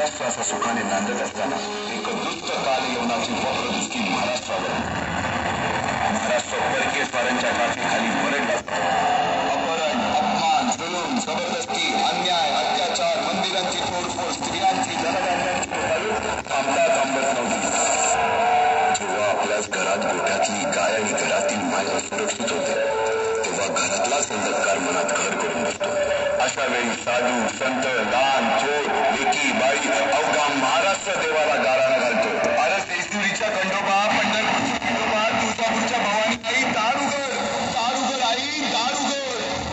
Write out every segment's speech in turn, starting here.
महाराष्ट्राचा सुखाने नांदत असताना एक दुष्ट काल यवनाची वक्रदृष्टी महाराष्ट्रावर. महाराष्ट्र परकीय स्वारांच्या काठीखाली भरडला असतो. अपहरण, अपमान, जुलूम, जबरदस्ती, अन्याय, अत्याचार, मंदिरांची तोडफोड, स्त्रियांची जनजागृती थांबता थांबत नव्हती. जेव्हा आपल्याच घरात गोठ्यातली गाय आणि घरातील माय सुरक्षित होते तेव्हा घरातलाच अंधकार मनात घर करून बसतो. अशा वेळी साधू, संत, लहान, थोर, लेकी, बाई अवघा महाराष्ट्र देवाला गाराणा घालतो. अरे जेजुरीच्या खंडोबा, पंढरपूरच्या खंडोबा, तुळजापूरच्या भवानी आई, दार उघड, दार उघड आई, दार उघड.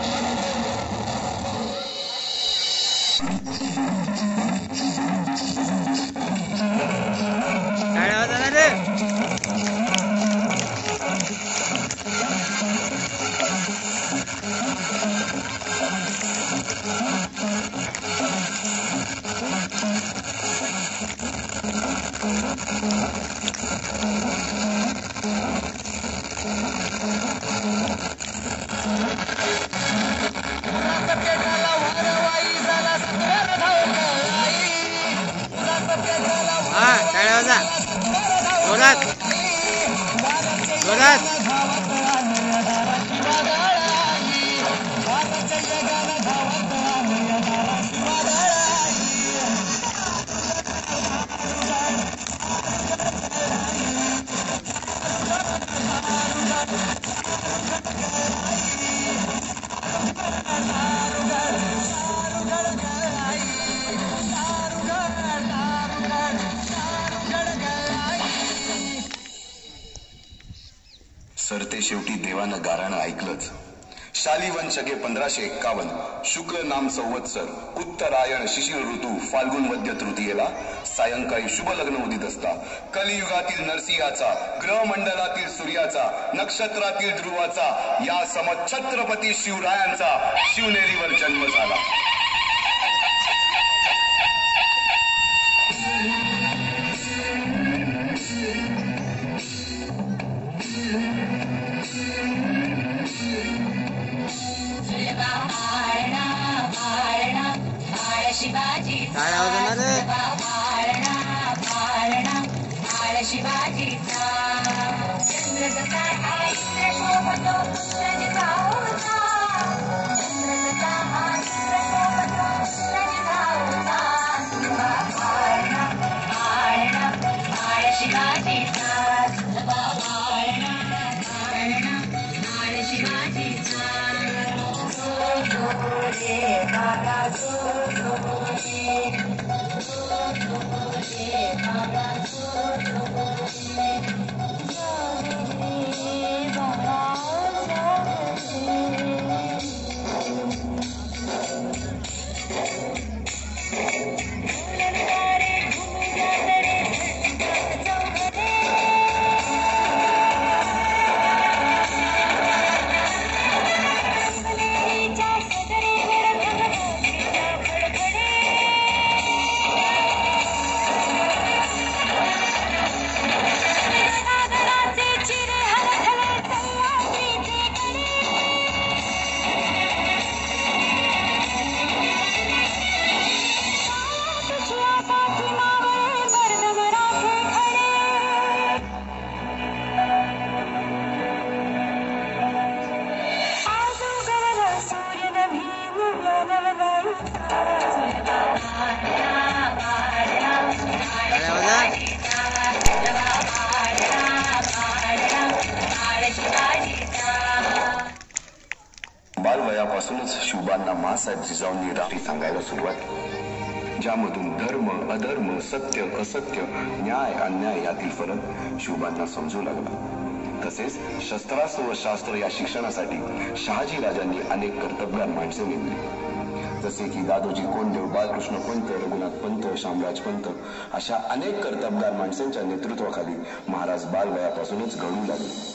काय आवाज आला रे? हा काय आवाज आहे? जोरात जोरात. सरते शेवटी देवानं गाराणं ऐकलंच. शालिवन शके 1551 शुक्ल नाम संवत्सर उत्तरायण शिशिर ऋतू फाल्गुन वद्य तृतीयेला सायंकाळी शुभ लग्न उदित असता कलियुगातील नरसिंहाचा, ग्रहमंडलातील सूर्याचा, नक्षत्रातील ध्रुवाचा, या समछत्रपती शिवरायांचा शिवनेरीवर जन्म झाला. काय आवाज येणार रे? बालवयापासूनच शिवबांना माँसाहेब जिजाऊंनी राखी सांगायला सुरुवात केली, ज्यामधून धर्म, अधर्म, सत्य, असत्य, न्याय, अन्याय यातील फरक शिवबांना समजू लागला. तसेच शस्त्रास्त्र व शास्त्र या शिक्षणासाठी शहाजी राजांनी अनेक कर्तबगार माणसे नेमली, जसे की दादोजी कोंडदेव, बाळकृष्ण पंत, रघुनाथ पंत, शामराज पंत अशा अनेक कर्तबगार माणसांच्या नेतृत्वाखाली महाराज बालवयापासूनच घडू लागले.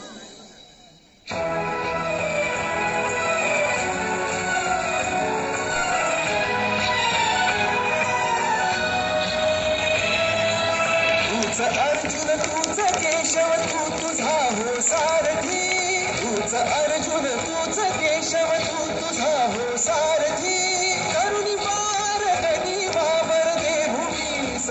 अर्जुन तूच केशव तू तुझा हो सारथी, तूच अर्जुन तूच केशव तू तुझा हो सारथी, करुणी पार गणी वावर दे भूमी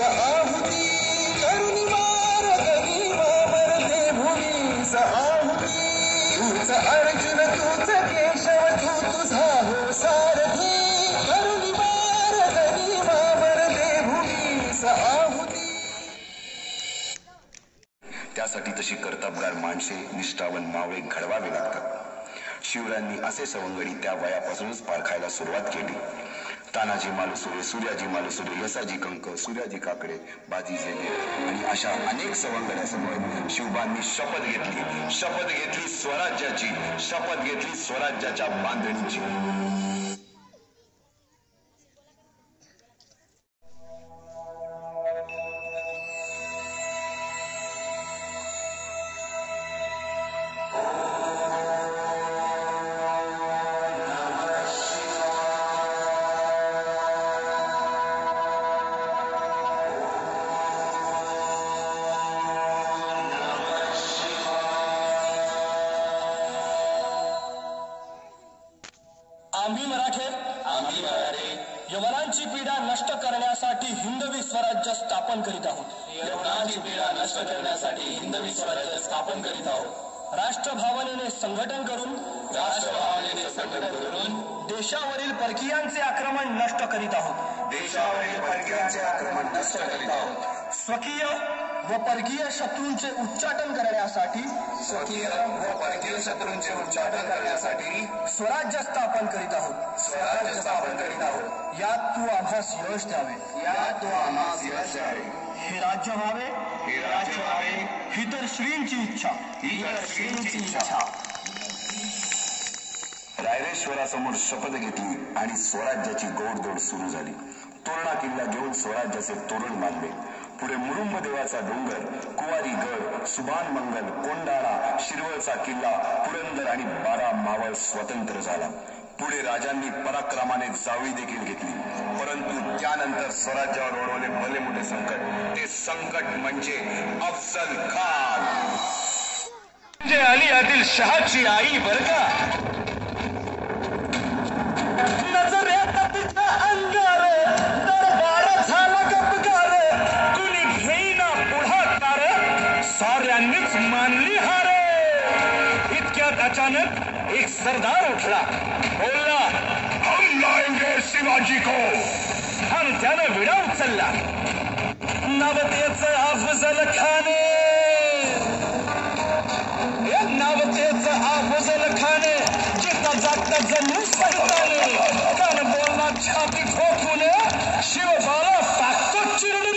त्यासाठी तशी कर्तबगार माणसे, निष्ठावन मावळे घडवावे लागतात. शिवरायांनी असे सवंगडी त्या वयापासूनच पारखायला सुरुवात केली. तानाजी मालुसरे, सूर्याजी मालुसरे, यसाजी कंक, सूर्याजी काकडे, बाजी जेले आणि अशा अनेक सवंगड्यासमोर शिवबांनी शपथ घेतली स्वराज्याची, शपथ घेतली स्वराज्याच्या बांधणीची. आम्ही मराठे यवनांची पीडा नष्ट करण्यासाठी हिंदवी स्वराज्य स्थापन करीत आहोत. यवनांची पीडा नष्ट करण्यासाठी हिंदवी स्वराज्य स्थापन करीत आहोत. राष्ट्रभावनेने संघटन करून देशावरील परकीयांचे आक्रमण नष्ट करीत आहोत. देशावरील परकीयांचे आक्रमण नष्ट करीत आहोत. स्वकीय व परकीय शत्रूंचे उच्चाटन करण्यासाठी करण्यासाठी स्वराज्य स्थापन करीत आहोत. यात तू आम्हास यश द्यावे. हे राज्य व्हावे ही तर श्रींची इच्छा. रायरेश्वरासमोर शपथ घेतली आणि स्वराज्याची गोडदोड सुरू झाली. तोरणा किल्ला घेऊन स्वराज्याचे तोरण बांधले. पुढे मुरुंब देवाचा डोंगर, कुवारी गड, सुभान मंगल, कोंडाळा, शिरवळचा किल्ला, पुरंदर आणि 12 मावळ स्वतंत्र झाला. पुढे राजांनी पराक्रमाने जावळी देखील घेतली. परंतु त्यानंतर स्वराज्यावर ओढवले भले मोठे संकट. ते संकट म्हणजे अफजल खान. म्हणजे अली आदिल शहाची आई बर का. नजरेत तिचा अंगार दरबार झाला गपगार. कुणी घेईना पुढाकार, साऱ्यांनीच मानली हार. इतक्यात अचानक एक सरदार उठला, बोलला, हम लाएंगे शिवाजी को. आणि त्यानं विडा उचलला. नवतेचं अफजल खान, अफजल खान जिथं जागता जणू सैतान. कान बोलला छाती ठोकून, शिवबाला टाकतो चिरडून.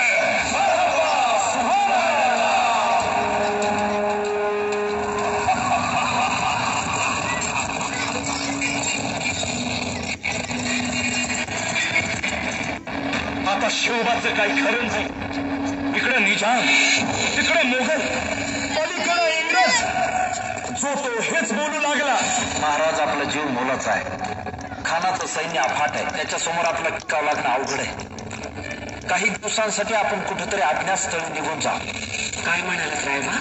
आता शिवबाचं काही खरं नाही. इकडं निजाम, तिकडं मोगल, पलीकडं इंग्रज. जो तो हेच बोलू लागला, महाराज आपला जीव मोलाचा आहे. खानाचं सैन्य अफाट आहे. त्याच्यासमोर आपला टिकाव लागणं अवघड आहे. काही दिवसांसाठी आपण कुठेतरी अज्ञातस्थळी निघून जा. काय म्हणालात रायबा?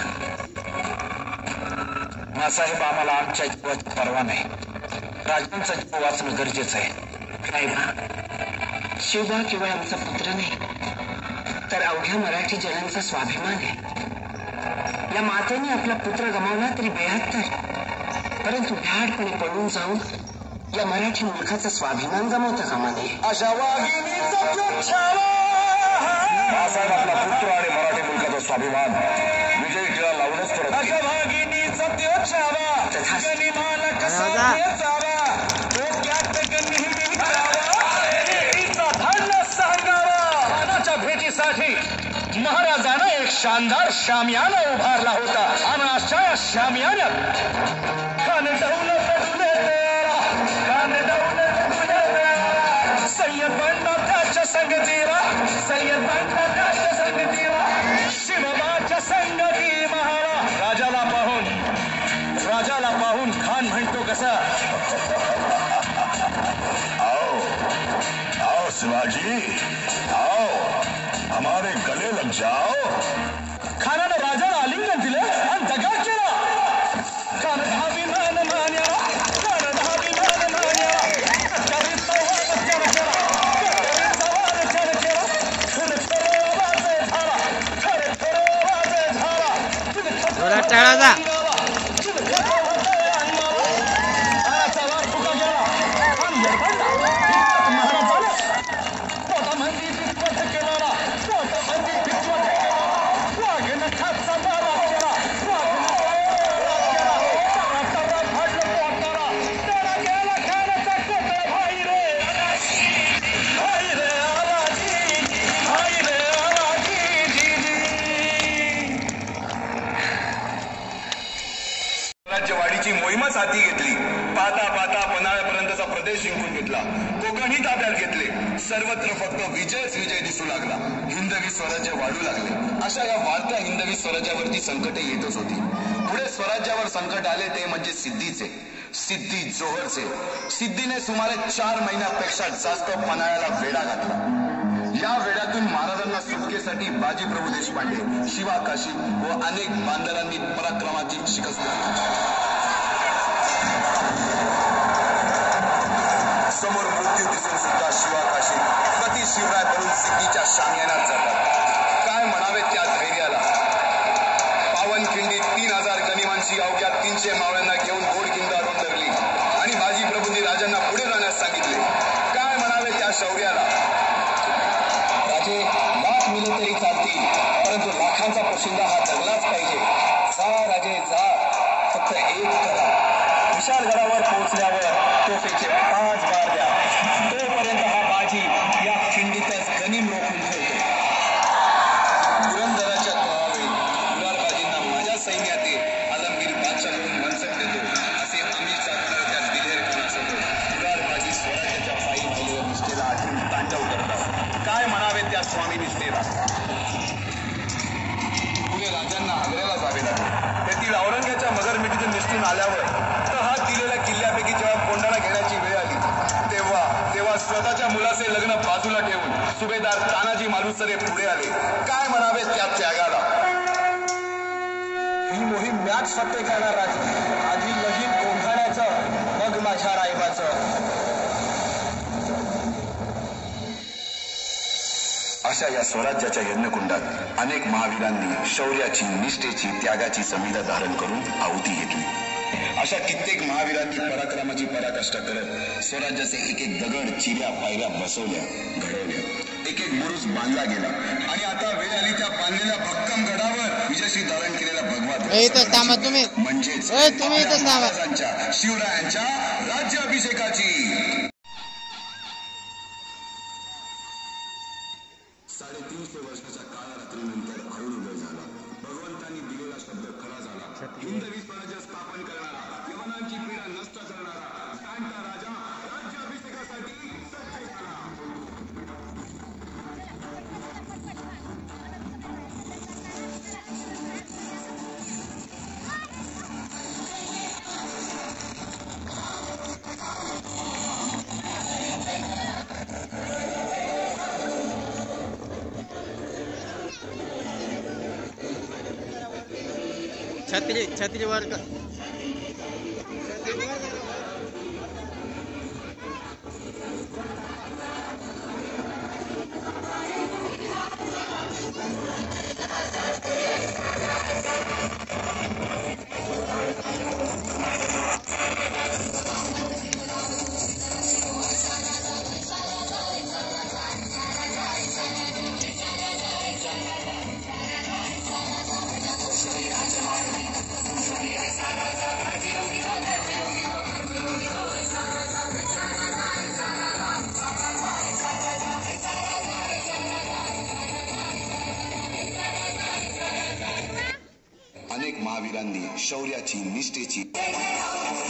मासाहेब, आम्हाला आमच्या जीवाची पर्वा नाही. राजांचा जीव वाचणं गरजेचं आहे. रायबा, शिवबा केवळ आमचा पुत्र नाही, तर अवघ्या मराठी जनांचा स्वाभिमान आहे. या मातेने आपला पुत्र गमावला तरी 72, परंतु भ्याडपणे पळून जाऊन या मराठी मुलखाचा स्वाभिमान गमावता कामा नये. अशा वाघिणीचा छावा. मासाहेब, आपला पुत्र आणि मराठी मुलकाचा स्वाभिमान विजयी टिळा लावूनच परत. अशा वाघिणीचा त्यो छावा, गनिमाला कसा चावा, डोक्यात नेहमी करावा, देवीचा धान्य सांगावा. खानाच्या भेटीसाठी महाराजानं एक शानदार शामियाना उभारला होता. आणि अशा शामियान्यात कान डौल पडून सय्यद बंडा त्याच्या संगतीला, सय्यद बंडा त्याच्या संगतीला, शिवबाच्या संगती महारा. राजाला पाहून खान म्हणतो कसा, आओ शिवाजी, आओ हमारे गले लग जाओ. खानानं राजाला आलिंगन दिलं आणि दगा केला. कान धाविमान मान्या, कान धाविमान मान्या, करी सवाल चर केला, करी सवाल चर केला. खुद खरो वाजे झाला, खरे खरो वाजे झाला. जोरात टाळा. विजयच विजय दिसू लागला. हिंदवी स्वराज्य वाढू लागले. अशा या वाढत्या हिंदवी स्वराज्यावरती संकटे येतच होती. पुढे स्वराज्यावर संकट आले ते म्हणजे सिद्धीचे, सिद्धी जोहरचे. सिद्धीने सुमारे 4 महिन्यापेक्षा जास्त पन्हाळ्याला वेढा घातला. या वेड्यातून महाराजांना सुटकेसाठी बाजीप्रभू देशपांडे, शिवा काशी व अनेक बांधवांनी पराक्रमाची शिकस्त दिली. समोर मृत्यू दिसून सुद्धा शिवा काशी पती शिवराय बनून सिद्धीच्या शामियानात जातात. काय म्हणावे त्या धैर्याला. पावनखिंडीत 3000 गनिमांची अवघ्या 300 मावळ्यांना घेऊन घोडखिंड आणून धरली आणि बाजीप्रभूंनी राजांना पुढे जाण्यास सांगितले. काय म्हणावे त्या शौर्याला. राजे, लाख मिले तरी चालतील, परंतु लाखांचा पोशिंदा हा जगलाच पाहिजे. जा राजे जा, फक्त एक करा. विशालगडावर पोहोचल्यावर तोफेचे 5 बार द्या. तोपर्यंत हा बाजी या खिंडीतच गनिम रोखून ठेवतो. पुरंदराच्या तळावेळी मुरारबाजींना माझ्या सैन्यात आलमगीर बादशाह म्हणून मनसब देतो असे आमिष साधणाऱ्या त्या दिलेरपणासह मुरारबाजी स्वराज्याच्या पायी राहिलेल्या निष्ठेला आठवून तांडव करतात. काय म्हणावे त्या स्वामी निष्ठेला. पुढे राजांना आग्र्याला जावे लागले. तेथील औरंग्याच्या मगरमिठीतून निसटून आल्यावर तहात दिलेल्या किल्ल्यापैकी जेव्हा कोंडाणा घेण्याची वेळ आली तेव्हा स्वतःच्या मुलाचे लग्न बाजूला ठेवून सुभेदार तानाजी मालुसरे पुढे आले. काय म्हणावे त्या त्यागाला. ही मोहीम मॅच फत्ते करणार राजे. आधी लगीन कोंढाण्याचं, मग माझ्या रायबाचं. अशा या स्वराज्याच्या यज्ञकुंडात अनेक महावीरांनी शौर्याची, निष्ठेची, त्यागाची संविधा धारण करून आहुती घेतली. अशा कित्येक महावीरांनी पराक्रमाची पराकाष्ठा करत स्वराज्याचे एक एक दगड, चिऱ्या, पायऱ्या बसवल्या, घडवल्या. एक एक बुरुज बांधला गेला आणि आता वेळ आली त्या बांधलेल्या भक्कम गडावर विजयश्री धारण केलेल्या भगवा म्हणजेच महाराजांच्या, शिवरायांच्या राज्याभिषेकाची. 350 वर्षाच्या काळरात्रीनंतर अरुणोदय झाला. भगवंतांनी दिलेला शब्द खरा झाला. हिंदवी स्वराज्य स्थापन करणारा, यवनांची पीडा नष्ट करणारा जाणता राजा राज्याभिषेकासाठी सज्ज झाला. छत्री वर्ग अनेक महावीरांनी शौर्याची, निष्ठेची